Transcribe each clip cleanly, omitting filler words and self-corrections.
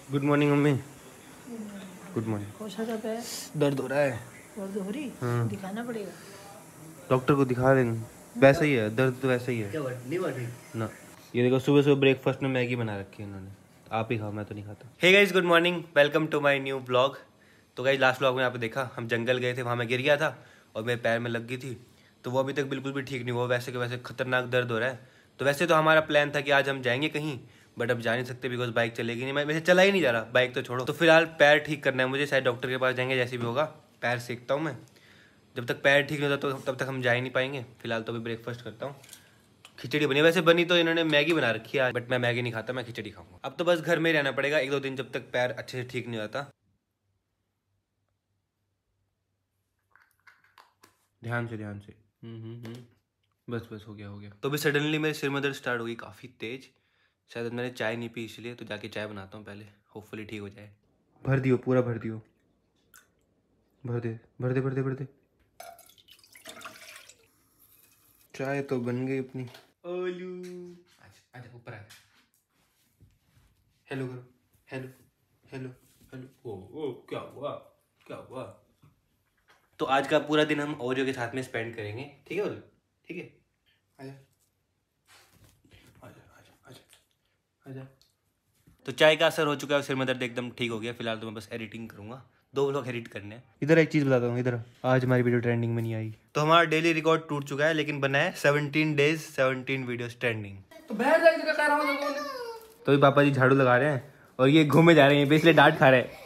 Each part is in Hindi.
Good morning mummy. Good morning. कौन सा पैर दर्द हो रहा है। दर्द हो रही? हाँ। दिखाना पड़ेगा। डॉक्टर को दिखा लेंगे। वैसा ही है, दर्द तो वैसा ही है। क्या नहीं बढ़ रही ना। ये देखो सुबह सुबह ब्रेकफास्ट में मैगी बना रखी है इन्होंने। आप ही खाओ, मैं तो नहीं खाता। Hey guys, good morning, welcome to my new blog. तो गाइस लास्ट ब्लॉग में आपने देखा हम जंगल गए थे, वहाँ मैं गिर गया था और मेरे पैर में लग गई थी। तो वो अभी तक बिल्कुल भी ठीक नहीं हुआ, वैसे के वैसे खतरनाक दर्द हो रहा है। तो वैसे तो हमारा प्लान था कि आज हम जाएंगे कहीं, बट अब जा नहीं सकते बिकॉज बाइक चलेगी नहीं। मैं वैसे चला ही नहीं जा रहा, बाइक तो छोड़ो। तो फिलहाल पैर ठीक करना है मुझे, शायद डॉक्टर के पास जाएंगे, जैसे भी होगा। पैर सेकता हूँ मैं, जब तक पैर ठीक नहीं होता तो तब तक हम जा ही नहीं पाएंगे। फिलहाल तो अभी ब्रेकफास्ट करता हूँ। खिचड़ी बनी, वैसे बनी तो इन्होंने मैगी बना रखी है, बट मैं मैगी नहीं खाता, मैं खिचड़ी खाऊंगा। अब तो बस घर में ही रहना पड़ेगा 1-2 दिन, जब तक पैर अच्छे से ठीक नहीं होता। ध्यान से ध्यान से। बस बस, हो गया हो गया। तो अभी सडनली मेरे सिर में दर्द स्टार्ट हो गई काफ़ी तेज। शायद मैंने चाय नहीं पी इसलिए, तो जाके चाय बनाता हूँ पहले, होपफुली ठीक हो जाए। भर दियो, पूरा भर दियो। भर दे भर दे भर दे भर दे। चाय तो बन गई अपनी। ओलू आजा आजा, ऊपर आ। हेलो करो, हेलो हेलो हेलो। ओ क्या हुआ, क्या हुआ? तो आज का पूरा दिन हम ओरियो के साथ में स्पेंड करेंगे, ठीक है ओरियो? ठीक है, आजा आजा आजा आजा आजा। तो चाय का असर हो चुका है, सिर में दर्द एकदम ठीक हो गया। फिलहाल तो मैं बस एडिटिंग करूंगा, 2 व्लॉग एडिट करने हैं। इधर एक चीज़ बताता हूँ, इधर आज हमारी वीडियो ट्रेंडिंग में नहीं आई। तो हमारा डेली रिकॉर्ड टूट चुका है, लेकिन बना है 17 डेज 17 वीडियोस ट्रेंडिंग। तो बैठ जाएगी कह रहा हूँ। तो भी पापा जी झाड़ू लगा रहे हैं और ये घूमे जा रहे हैं, इसलिए डांट खा रहे हैं।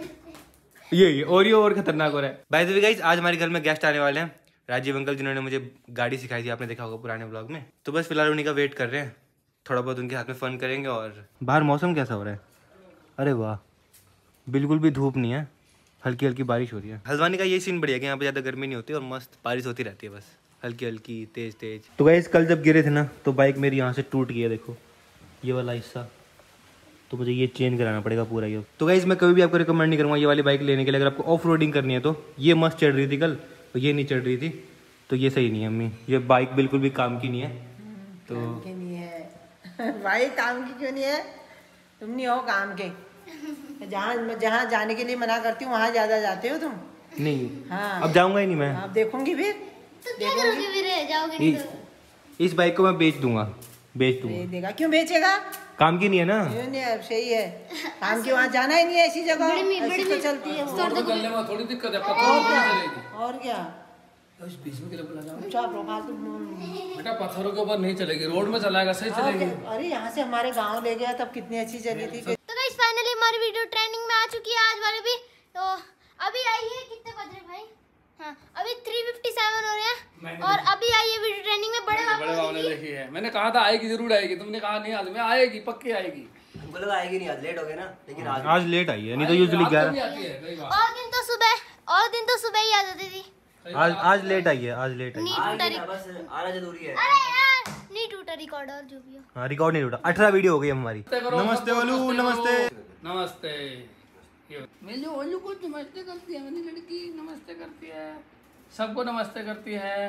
ये ओरियो और खतरनाक हो रहा है। बाय द वे गाइस, आज हमारे घर में गेस्ट आने वाले हैं, राजीव अंकल, जिन्होंने मुझे गाड़ी सिखाई थी, आपने देखा होगा पुराने ब्लॉग में। तो बस फिलहाल उन्हीं का वेट कर रहे हैं, थोड़ा बहुत उनके हाथ में फन करेंगे। और बाहर मौसम कैसा हो रहा है? अरे वाह, बिल्कुल भी धूप नहीं है, हल्की हल्की बारिश हो रही है। हल्द्वानी का ये सीन बढ़िया कि यहाँ पे ज़्यादा गर्मी नहीं होती और मस्त बारिश होती रहती है, बस हल्की हल्की तेज तेज। तो गाइस कल जब गिरे थे ना, तो बाइक मेरी यहाँ से टूट गई है, देखो ये वाला हिस्सा। तो मुझे ये चेंज कराना पड़ेगा पूरा ये। तो गाइस मैं कभी भी आपको रिकमेंड नहीं करूँगा ये वाली बाइक लेने के लिए। अगर आपको ऑफ रोडिंग करनी है तो ये मस्त चढ़ रही थी कल, तो ये नहीं चढ़ रही थी, तो ये सही नहीं है अम्मी। ये बाइक बिल्कुल भी काम की नहीं है। तो काम की नहीं है भाई, काम की क्यों नहीं है? तुम नहीं हो काम के। जहाँ जहाँ जाने के लिए मना करती हूँ वहाँ ज्यादा जाते हो तुम। नहीं, हाँ अब जाऊँगा ही नहीं मैं। आप देखूंगी फिर। तो क्या करोगे फिर, जाओगे नहीं तो? इस बाइक को मैं बेच दूंगा, बेच दूंगा। देगा क्यों बेचेगा? काम की नहीं है ना। क्यों नहीं है, सही है। काम की वहाँ जाना ही नहीं है, ऐसी जगह ऐसी तो चलती है वो। चलने में थोड़ी दिक्कत है, पत्थरों के ऊपर चलेगी। और क्या? इस बीच में क्यों लगा? अच्छा प्रोफाइल तो बेटा पत्थरों के ऊपर नहीं चलेगी, रोड में चलाएगा सही चलेगी। अरे यहाँ से हमारे गांव ले गया तब कितनी अच्छी चली थी। तो गाइस फाइनली हमारी वीडियो ट्रेंडिंग में आ चुकी है आज वाली भी। तो अभी आई है, कितने बज रहे भाई? हाँ अभी 3:57 हो रहे हैं और अभी आई है वीडियो ट्रेंडिंग में। बड़े बाबू ने देखी है, मैंने कहा था आएगी, जरूर आएगी। तुमने कहा नहीं आज में आएगी, पक्की आएगी। हमको लगा आएगी नहीं, आज लेट हो गया ना, लेकिन आज लेट आई है, नहीं तो यूजुअली 11। और दिन तो सुबह ही आ जाती थी। आज लेट आई है, आज लेट आई। बस आना जरूरी है। अरे यार नहीं टूटा रिकॉर्ड और जो भी हो। हाँ रिकॉर्ड नहीं टूटा, 18 वीडियो हो गई हमारी। नमस्ते ओलू, नमस्ते नमस्ते। मेरी ओलू को नमस्ते करती है, मेरी लड़की नमस्ते करती है, सबको नमस्ते करती है।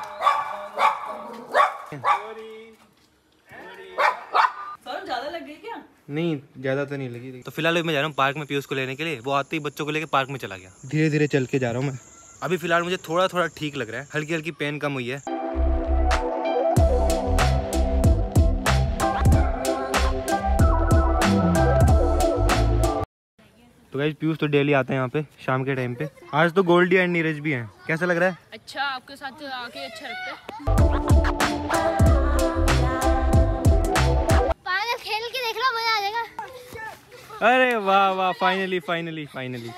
ज्यादा लग गई क्या? नहीं ज्यादा तो नहीं लगी। तो फिलहाल मैं जा रहा हूँ पार्क में पीयूष को लेने के लिए। वो आते ही बच्चों को लेके पार्क में चला गया। धीरे धीरे चल के जा रहा हूँ मैं। अभी फिलहाल मुझे थोड़ा थोड़ा ठीक लग रहा है, हल्की हल्की पेन कम हुई है। तो गाइस पीयूष तो डेली आते हैं यहाँ पे शाम के टाइम पे। आज तो गोल्डी एंड नीरज भी हैं। कैसा लग रहा है? अच्छा, आपके साथ आके अच्छा लगता है। पागल खेल के देख लो, मजा आ जाएगा। अरे वाह वाह, फाइनली फाइनली फाइनली।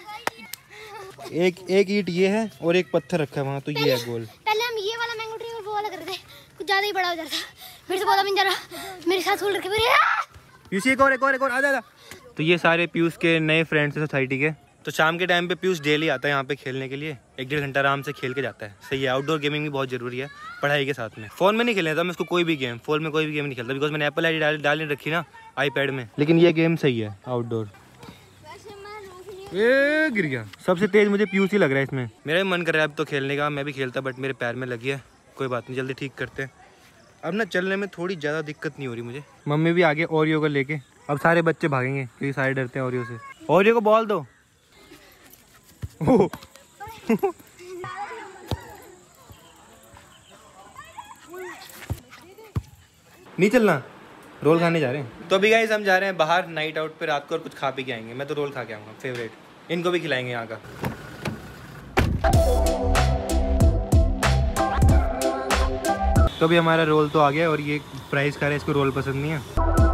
एक ईंट ये है और एक पत्थर रखा है वहाँ, तो ये है गोल। पहले हम ये वाला मैंगो ट्री और वो वाला कर रहे थे, कुछ ज्यादा ही बड़ा हो जाता। फिर से पौधा बन जा रहा, मेरे साथ खोल रखे मेरे। पीयूष एक और आ जा। तो ये सारे पीयूष के नए फ्रेंड्स हैं सोसाइटी के। तो शाम के टाइम पे पीयूष डेली आता है यहाँ पे खेलने के लिए, 1-1.5 घंटा आराम से खेल के जाता है। सही है, आउटडोर गेमिंग भी बहुत जरूरी है पढ़ाई के साथ में। फोन में नहीं खेलने था मैं इसको कोई भी गेम, फोन में कोई भी गेम नहीं खेलता, बिकॉज मैंने एप्पल आईडी डाल रखी ना आईपैड में। लेकिन ये गेम सही है आउटडोर। ये गिर गया। सबसे तेज मुझे पीयूष ही लग रहा है इसमें। मेरा भी मन कर रहा है अब तो खेलने का, मैं भी खेलता, बट मेरे पैर में लगी है। कोई बात नहीं, जल्दी ठीक करते हैं। अब ना चलने में थोड़ी ज़्यादा दिक्कत नहीं हो रही मुझे। मम्मी भी आगे ओरियो को लेके अब सारे बच्चे भागेंगे क्योंकि सारे डरते हैं ओरियो से। ओरियो को बॉल दो। नहीं चलना, रोल खाने जा रहे हैं। तो अभी गाइस हम जा रहे हैं बाहर नाइट आउट पे रात को और कुछ खा पी के आएंगे। मैं तो रोल खा के आऊँगा, फेवरेट। इनको भी खिलाएंगे यहाँ का। तो अभी हमारा रोल तो आ गया और ये प्राइस का है, इसको रोल पसंद नहीं है।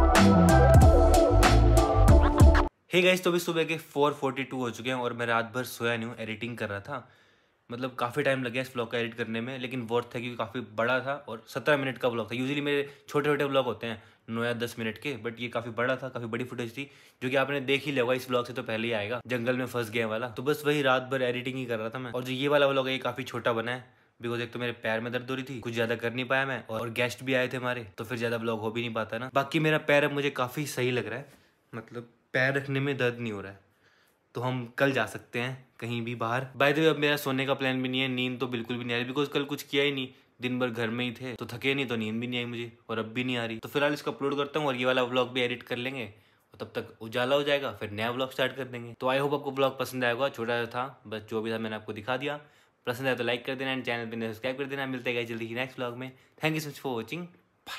हे गाइस, तो अभी सुबह के 4:42 हो चुके हैं और मैं रात भर सोया नहीं हूँ, एडिटिंग कर रहा था। मतलब काफ़ी टाइम लग गया इस व्लॉग का एडिट करने में, लेकिन वर्थ था क्योंकि काफ़ी बड़ा था और 17 मिनट का व्लॉग था। यूजुअली मेरे छोटे छोटे व्लॉग होते हैं 9 या 10 मिनट के, बट ये काफ़ी बड़ा था, काफ़ी बड़ी फुटेज थी, जो कि आपने देख ही लिया होगा। इस व्लॉग से तो पहले ही आएगा, जंगल में फंस गया वाला। तो बस वही रात भर एडिटिंग ही कर रहा था मैं। और जो ये वाला व्लॉग है ये काफ़ी छोटा बना है, बिकॉज एक तो मेरे पैर में दर्द हो रही थी, कुछ ज़्यादा कर नहीं पाया मैं, और गेस्ट भी आए थे हमारे, तो फिर ज़्यादा व्लॉग हो भी नहीं पाता ना। बाकी मेरा पैर अब मुझे काफ़ी सही लग रहा है, मतलब पैर रखने में दर्द नहीं हो रहा है। तो हम कल जा सकते हैं कहीं भी बाहर। बाय द वे, अब मेरा सोने का प्लान भी नहीं है, नींद तो बिल्कुल भी नहीं आ रही, बिकॉज कल कुछ किया ही नहीं, दिन भर घर में ही थे, तो थके नहीं, तो नींद भी नहीं आई मुझे, और अब भी नहीं आ रही। तो फिलहाल इसको अपलोड करता हूँ और ये वाला व्लॉग भी एडिट कर लेंगे, और तब तक उजाला हो जाएगा, फिर नया व्लॉग स्टार्ट कर देंगे। तो आई होप आपको व्लॉग पसंद आएगा। छोटा सा था, बस जो भी था मैंने आपको दिखा दिया। पसंद आया तो लाइक कर देना एंड चैनल पर सब्सक्राइब कर देना। मिलते हैं जल्दी ही नेक्स्ट व्लॉग में। Thank you so much for watching.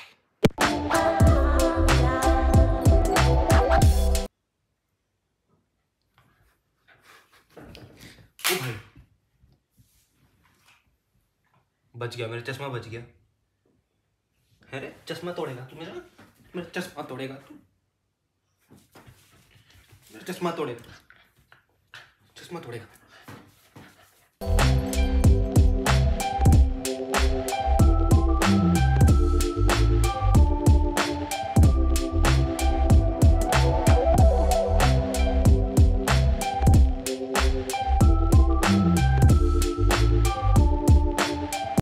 ओ भाई, बच गया, मेरा चश्मा बच गया। है रे, चश्मा तोड़ेगा तू मेरा, मेरा चश्मा तोड़ेगा तू, मेरा चश्मा तोड़ेगा, चश्मा तोड़ेगा।